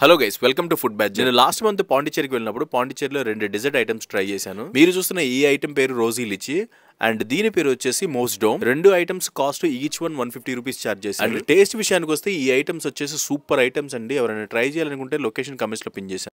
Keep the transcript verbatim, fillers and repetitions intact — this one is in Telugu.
Hello guys, welcome to food batch. నేను లాస్ట్ మంత్ పాండిచేరికి వెళ్ళినప్పుడు పాండిచేరిలో రెండు డెజర్ట్ ఐటమ్స్ ట్రై చేశాను. మీరు చూస్తున్న ఈ ఐటమ్ పేరు రోజీ లిచి అండ్ దీని పేరు వచ్చేసి మోస్ట్ డోమ్. రెండు items cost each one one fifty rupees charge చేశారు. అండ్ టేస్ట్ విషయానికి వస్తే ఈ ఐటమ్స్ వచ్చేసి సూపర్ ఐటమ్స్ అండి. ఎవరైనా ట్రై చేయాలనుకుంటే లొకేషన్ కమెంట్స్ లో పిన్ చేశాను.